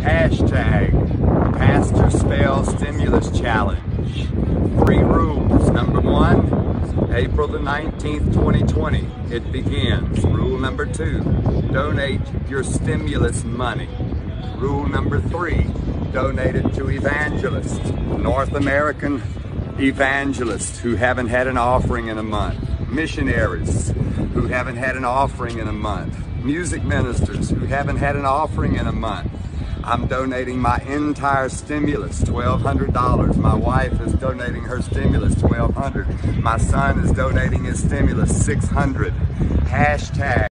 Hashtag Pastor Spell Stimulus Challenge. 3 rules. Number 1, April the 19th, 2020, it begins. Rule number 2, donate your stimulus money. Rule number 3, donate it to evangelists, North American evangelists who haven't had an offering in a month, missionaries who haven't had an offering in a month, music ministers who haven't had an offering in a month. I'm donating my entire stimulus, $1,200. My wife is donating her stimulus, $1,200. My son is donating his stimulus, $600. Hashtag